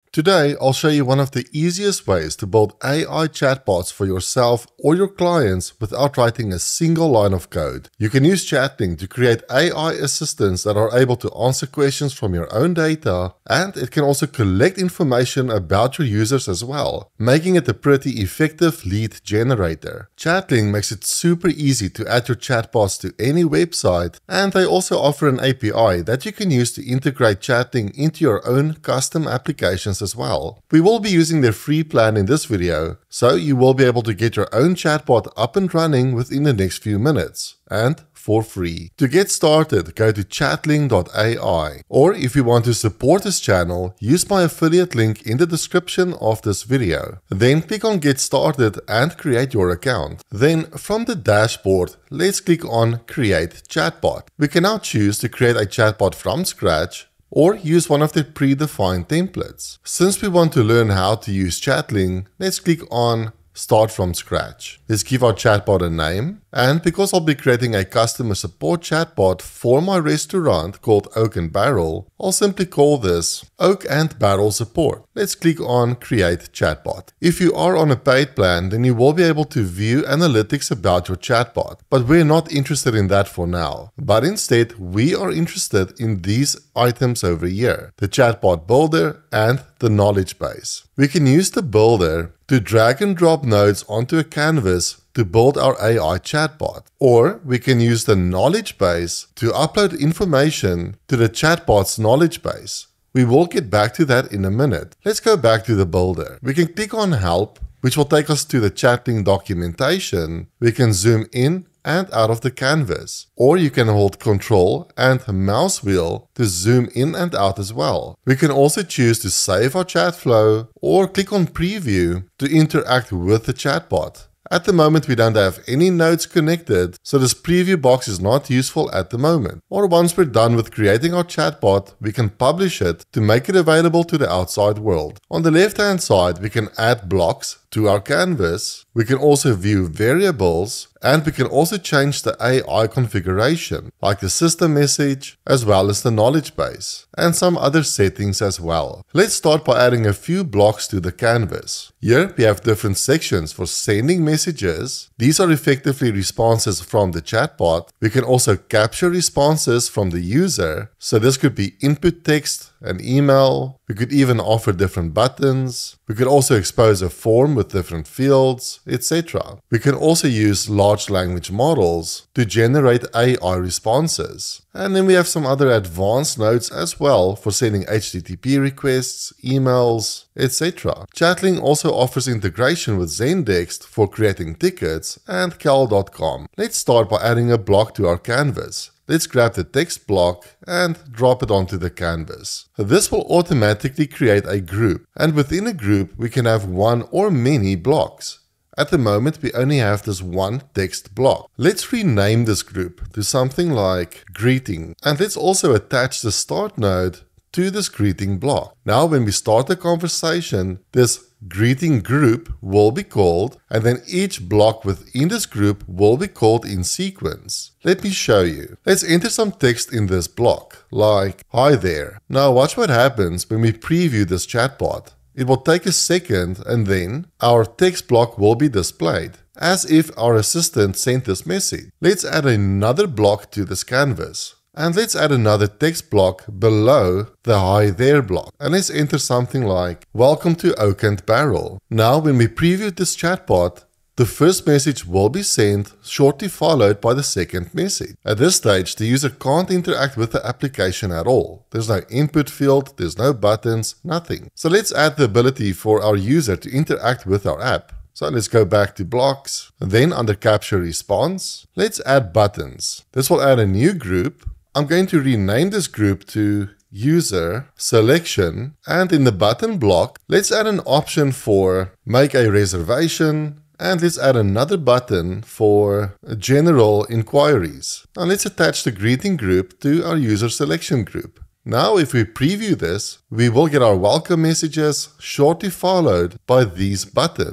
Today, I'll show you one of the easiest ways to build AI chatbots for yourself or your clients without writing a single line of code. You can use Chatling to create AI assistants that are able to answer questions from your own data, and it can also collect information about your users as well, making it a pretty effective lead generator. Chatling makes it super easy to add your chatbots to any website, and they also offer an API that you can use to integrate Chatling into your own custom applications as well. We will be using their free plan in this video, so you will be able to get your own chatbot up and running within the next few minutes, and for free. To get started, go to Chatling.ai, or if you want to support this channel, use my affiliate link in the description of this video. Then click on Get Started and create your account. Then from the dashboard, let's click on Create Chatbot. We can now choose to create a chatbot from scratch, or use one of the predefined templates. Since we want to learn how to use Chatling, let's click on Start from Scratch. Let's give our chatbot a name, and because I'll be creating a customer support chatbot for my restaurant called Oak and Barrel, I'll simply call this Oak and Barrel Support. Let's click on Create Chatbot. If you are on a paid plan, then you will be able to view analytics about your chatbot, but we're not interested in that for now. But instead, we are interested in these items over here, the chatbot builder and the knowledge base. We can use the builder to drag and drop nodes onto a canvas to build our AI chatbot. Or we can use the knowledge base to upload information to the chatbot's knowledge base. We will get back to that in a minute. Let's go back to the builder. We can click on Help, which will take us to the Chatling documentation. We can zoom in and out of the canvas, or you can hold Ctrl and mouse wheel to zoom in and out as well. We can also choose to save our chat flow or click on Preview to interact with the chatbot. At the moment, we don't have any nodes connected, so this preview box is not useful at the moment. Or once we're done with creating our chatbot, we can publish it to make it available to the outside world. On the left-hand side, we can add blocks to our canvas. We can also view variables, and we can also change the AI configuration, like the system message, as well as the knowledge base, and some other settings as well. Let's start by adding a few blocks to the canvas. Here we have different sections for sending messages. These are effectively responses from the chatbot. We can also capture responses from the user, so this could be input text, an email. We could even offer different buttons. We could also expose a form with different fields, etc. We can also use large language models to generate AI responses. And then we have some other advanced nodes as well for sending HTTP requests, emails, etc. Chatling also offers integration with Zendesk for creating tickets and cal.com. Let's start by adding a block to our canvas. Let's grab the text block and drop it onto the canvas. This will automatically create a group, and within a group we can have one or many blocks. At the moment we only have this one text block. Let's rename this group to something like greeting, and let's also attach the start node to this greeting block. Now when we start the conversation, this greeting group will be called, and then each block within this group will be called in sequence. Let me show you. Let's enter some text in this block, like, "Hi there." Now watch what happens when we preview this chatbot. It will take a second, and then our text block will be displayed, as if our assistant sent this message. Let's add another block to this canvas. And let's add another text block below the "Hi there" block. And let's enter something like, "Welcome to Oak and Barrel." Now when we preview this chatbot, the first message will be sent, shortly followed by the second message. At this stage, the user can't interact with the application at all. There's no input field, there's no buttons, nothing. So let's add the ability for our user to interact with our app. So let's go back to blocks, and then under capture response, let's add buttons. This will add a new group. I'm going to rename this group to User Selection, and in the button block, let's add an option for Make a Reservation, and let's add another button for General Enquiries. Now let's attach the greeting group to our User Selection group. Now if we preview this, we will get our welcome messages shortly followed by these buttons.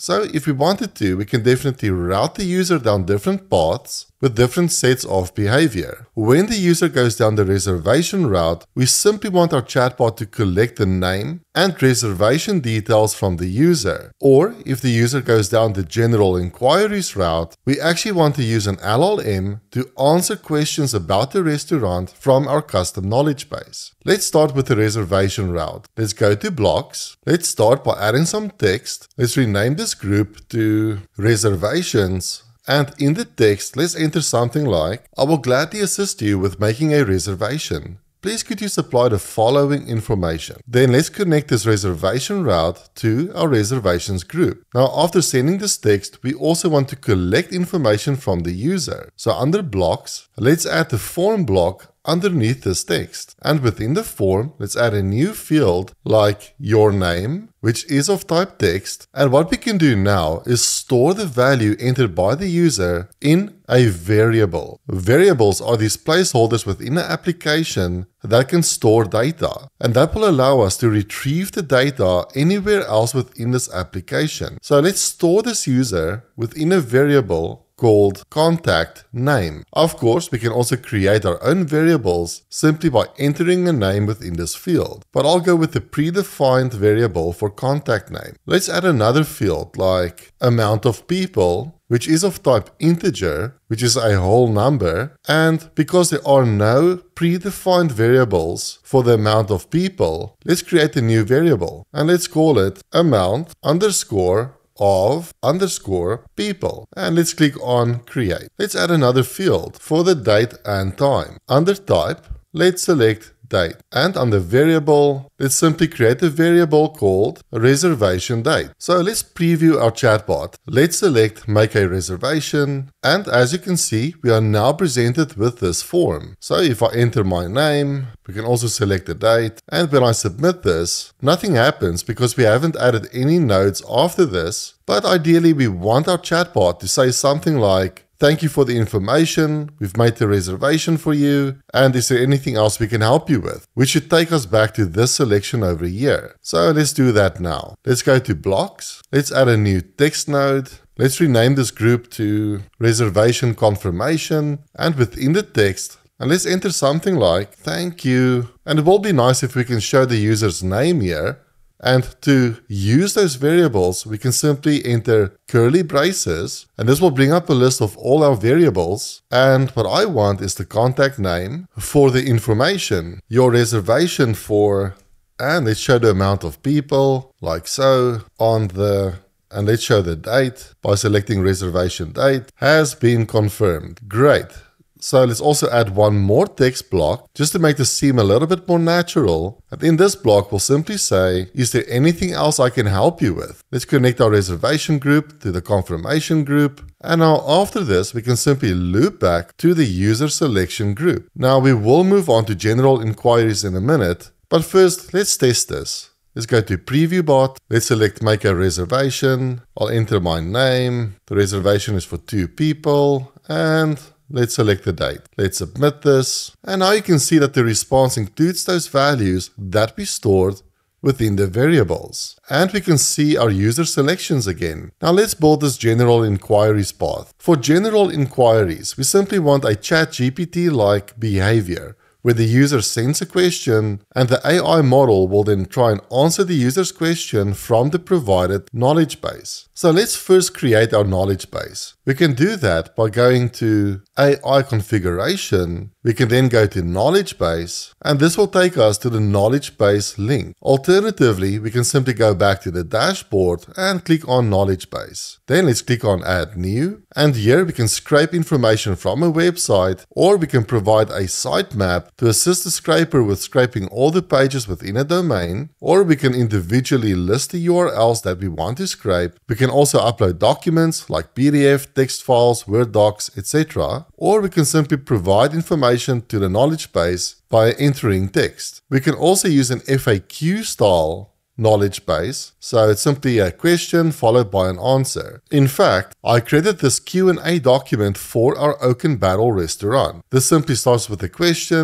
So if we wanted to, we can definitely route the user down different paths with different sets of behavior. When the user goes down the reservation route, we simply want our chatbot to collect the name and reservation details from the user. Or if the user goes down the general inquiries route, we actually want to use an LLM to answer questions about the restaurant from our custom knowledge base. Let's start with the reservation route. Let's go to blocks. Let's start by adding some text. Let's rename this group to reservations. And in the text, let's enter something like, I will gladly assist you with making a reservation. Please could you supply the following information. Then let's connect this reservation route to our reservations group. Now after sending this text, we also want to collect information from the user. So under blocks, let's add the form block underneath this text. And within the form, let's add a new field like your name, which is of type text. And what we can do now is store the value entered by the user in a variable. Variables are these placeholders within an application that can store data. And that will allow us to retrieve the data anywhere else within this application. So let's store this user within a variable called contact name. Of course, we can also create our own variables simply by entering a name within this field. But I'll go with the predefined variable for contact name. Let's add another field like amount of people, which is of type integer, which is a whole number. And because there are no predefined variables for the amount of people, let's create a new variable and let's call it amount underscore of underscore people. And let's click on create. Let's add another field for the date and time. Under type, let's select date. And under variable, let's simply create a variable called reservation date. So let's preview our chatbot. Let's select make a reservation. And as you can see, we are now presented with this form. So if I enter my name, we can also select the date. And when I submit this, nothing happens because we haven't added any nodes after this. But ideally, we want our chatbot to say something like, thank you for the information, we've made the reservation for you, and is there anything else we can help you with? Which should take us back to this selection over here. So let's do that now. Let's go to blocks, let's add a new text node, let's rename this group to reservation confirmation, and within the text, and let's enter something like thank you. And it will be nice if we can show the user's name here. And to use those variables, we can simply enter curly braces, and this will bring up a list of all our variables. And what I want is the contact name for the information, your reservation for, and let's show the amount of people, like so, and let's show the date by selecting reservation date, has been confirmed. Great. So let's also add one more text block just to make this seem a little bit more natural. And in this block, we'll simply say, is there anything else I can help you with? Let's connect our reservation group to the confirmation group. And now after this, we can simply loop back to the user selection group. Now we will move on to general inquiries in a minute, but first let's test this. Let's go to preview bot. Let's select make a reservation. I'll enter my name. The reservation is for 2 people and let's select the date. Let's submit this. And now you can see that the response includes those values that we stored within the variables. And we can see our user selections again. Now let's build this general inquiries path. For general inquiries, we simply want a ChatGPT-like behavior, where the user sends a question and the AI model will then try and answer the user's question from the provided knowledge base. So let's first create our knowledge base. We can do that by going to AI configuration. We can then go to knowledge base, and this will take us to the knowledge base link. Alternatively, we can simply go back to the dashboard and click on knowledge base. Then let's click on add new, and here we can scrape information from a website, or we can provide a sitemap to assist the scraper with scraping all the pages within a domain, or we can individually list the URLs that we want to scrape. We can also upload documents like PDF, text files, Word docs, etc. Or we can simply provide information to the knowledge base by entering text. We can also use an FAQ style knowledge base, so it's simply a question followed by an answer. In fact, I created this Q&A document for our Oak and Barrel restaurant. This simply starts with a question,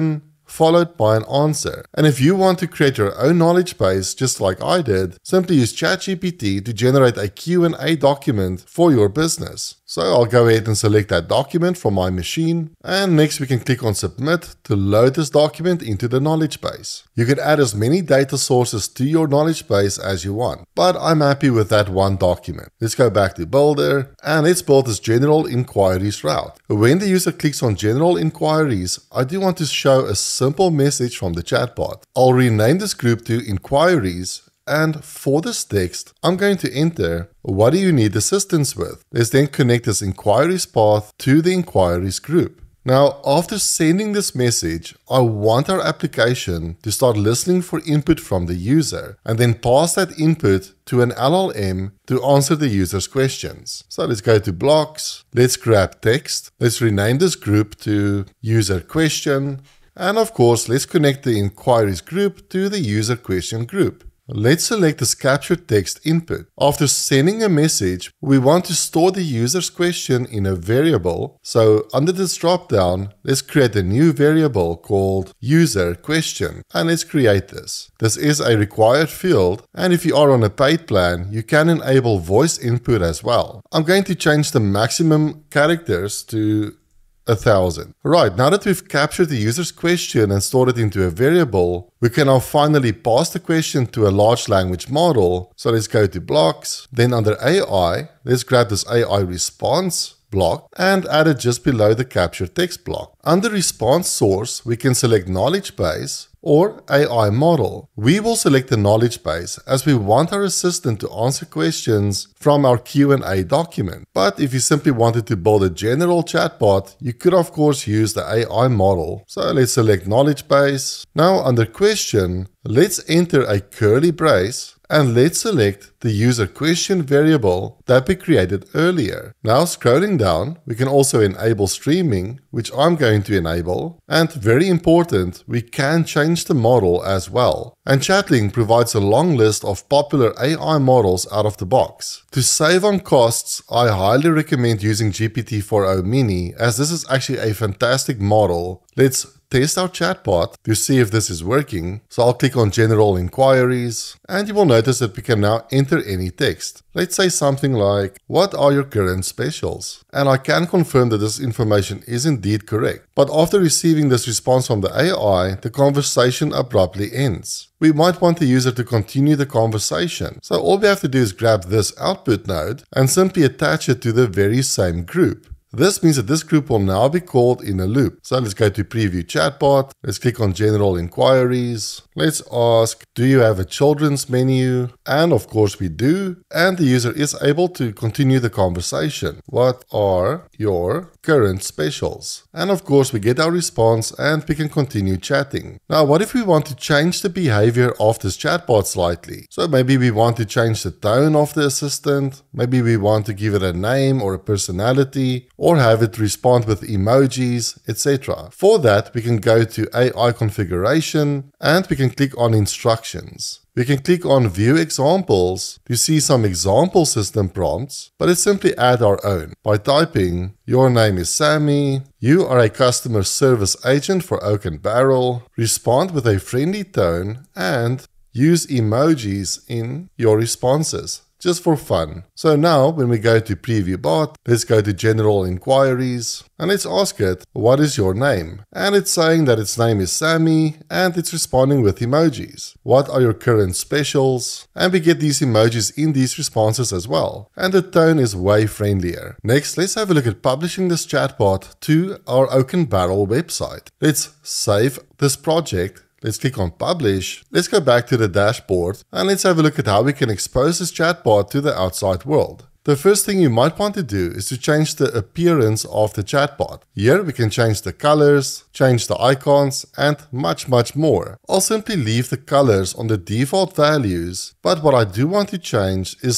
followed by an answer. And if you want to create your own knowledge base, just like I did, simply use ChatGPT to generate a Q&A document for your business. So I'll go ahead and select that document from my machine, and next we can click on Submit to load this document into the knowledge base. You can add as many data sources to your knowledge base as you want, but I'm happy with that one document. Let's go back to Builder, and let's build this General Enquiries route. When the user clicks on General Enquiries, I do want to show a simple message from the chatbot. I'll rename this group to Enquiries, and for this text, I'm going to enter, what do you need assistance with? Let's then connect this inquiries path to the inquiries group. Now, after sending this message, I want our application to start listening for input from the user and then pass that input to an LLM to answer the user's questions. So let's go to blocks, let's grab text, let's rename this group to user question, and of course, let's connect the inquiries group to the user question group. Let's select this captured text input. After sending a message, we want to store the user's question in a variable. So under this drop-down, let's create a new variable called user question, and let's create this. This is a required field, and if you are on a paid plan, you can enable voice input as well. I'm going to change the maximum characters to 1,000. Right, now that we've captured the user's question and stored it into a variable, we can now finally pass the question to a large language model. So let's go to blocks, then under AI, let's grab this AI response block and add it just below the captured text block. Under response source, we can select knowledge base or AI model. We will select the knowledge base as we want our assistant to answer questions from our Q&A document. But if you simply wanted to build a general chatbot, you could of course use the AI model. So let's select knowledge base. Now under question, let's enter a curly brace and let's select the user question variable that we created earlier. Now scrolling down, we can also enable streaming, which I'm going to enable. And very important, we can change the model as well. And Chatling provides a long list of popular AI models out of the box. To save on costs, I highly recommend using GPT-4o Mini, as this is actually a fantastic model. Let's test our chatbot to see if this is working. So I'll click on General Enquiries, and you will notice that we can now enter any text. Let's say something like, what are your current specials? And I can confirm that this information is indeed correct. But after receiving this response from the AI, the conversation abruptly ends. We might want the user to continue the conversation. So all we have to do is grab this output node and simply attach it to the very same group. This means that this group will now be called in a loop. So let's go to Preview Chatbot. Let's click on General Enquiries. Let's ask, do you have a children's menu? And of course we do. And the user is able to continue the conversation. What are your current specials? And of course we get our response and we can continue chatting. Now what if we want to change the behavior of this chatbot slightly? So maybe we want to change the tone of the assistant. Maybe we want to give it a name or a personality, or have it respond with emojis, etc. For that, we can go to AI configuration and we can click on instructions. We can click on View Examples to see some example system prompts, but let's simply add our own by typing, your name is Sammy, you are a customer service agent for Oak and Barrel, respond with a friendly tone, and use emojis in your responses. Just for fun. So now when we go to Preview Bot, let's go to General Enquiries and let's ask it, what is your name? And it's saying that its name is Sammy and it's responding with emojis. What are your current specials? And we get these emojis in these responses as well. And the tone is way friendlier. Next, let's have a look at publishing this chatbot to our Oak and Barrel website. Let's save this project. Let's click on Publish. Let's go back to the dashboard and let's have a look at how we can expose this chatbot to the outside world. The first thing you might want to do is to change the appearance of the chatbot. Here we can change the colors, change the icons, and much more. I'll simply leave the colors on the default values, but what I do want to change is this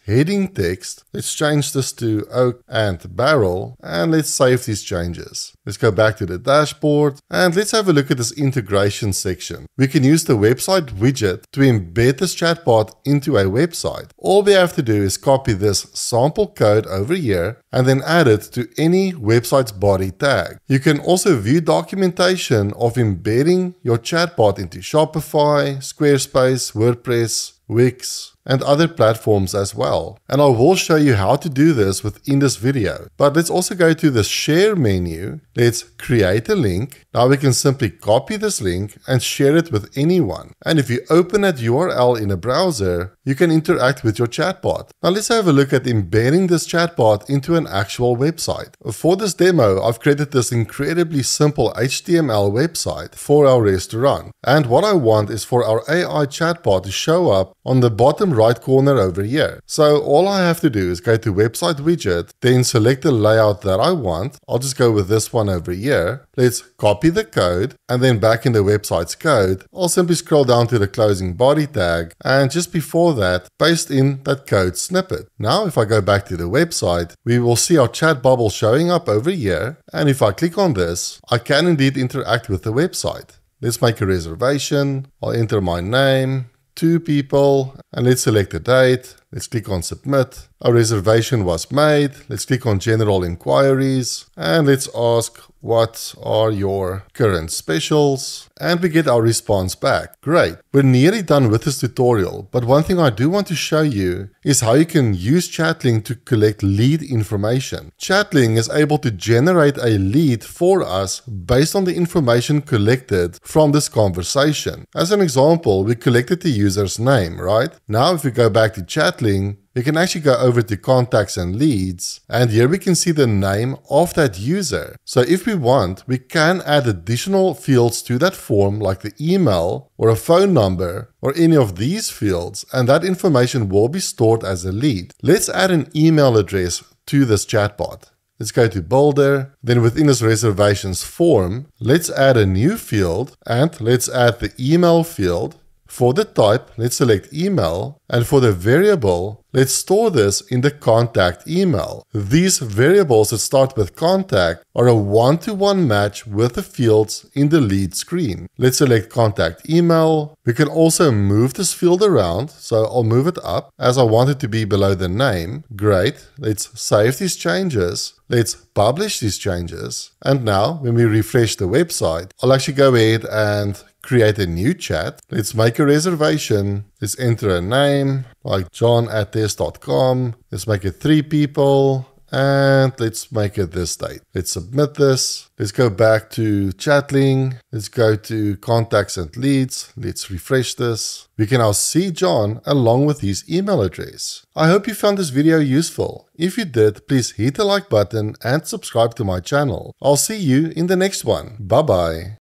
heading text. Let's change this to oak and barrel, and let's save these changes. Let's go back to the dashboard, and let's have a look at this integration section. We can use the website widget to embed this chatbot into a website. All we have to do is copy this sample code over here and then add it to any website's body tag. You can also view documentation of embedding your chatbot into Shopify, Squarespace, WordPress, Wix, and other platforms as well. And I will show you how to do this within this video. But let's also go to the share menu. Let's create a link. Now we can simply copy this link and share it with anyone. And if you open that URL in a browser, you can interact with your chatbot. Now let's have a look at embedding this chatbot into an actual website. For this demo, I've created this incredibly simple HTML website for our restaurant. And what I want is for our AI chatbot to show up on the bottom right corner over here. So all I have to do is go to website widget, then select the layout that I want. I'll just go with this one over here. Let's copy the code, and then back in the website's code, I'll simply scroll down to the closing body tag, and just before that, paste in that code snippet. Now if I go back to the website, we will see our chat bubble showing up over here, and if I click on this, I can indeed interact with the website. Let's make a reservation. I'll enter my name, 2 people, and let's select the date. Let's click on submit. Our reservation was made. Let's click on general inquiries, and let's ask, what are your current specials? And we get our response back. Great. We're nearly done with this tutorial, but one thing I do want to show you is how you can use Chatling to collect lead information. Chatling is able to generate a lead for us based on the information collected from this conversation. As an example, we collected the user's name, right? Now if we go back to Chatling, we can actually go over to contacts and leads, and here we can see the name of that user. So if we want, we can add additional fields to that form like the email or a phone number or any of these fields, and that information will be stored as a lead. Let's add an email address to this chatbot. Let's go to Builder, then within this reservations form, let's add a new field, and let's add the email field. For the type, let's select email, and for the variable, let's store this in the contact email. These variables that start with contact are a one-to-one match with the fields in the lead screen. Let's select contact email. We can also move this field around, so I'll move it up as I want it to be below the name. Great. Let's save these changes. Let's publish these changes. And now when we refresh the website, I'll actually go ahead and create a new chat. Let's make a reservation. Let's enter a name like john@this.com. Let's make it 3 people. And let's make it this date. Let's submit this. Let's go back to Chatling. Let's go to contacts and leads. Let's refresh this. We can now see John along with his email address. I hope you found this video useful. If you did, please hit the like button and subscribe to my channel. I'll see you in the next one. Bye bye.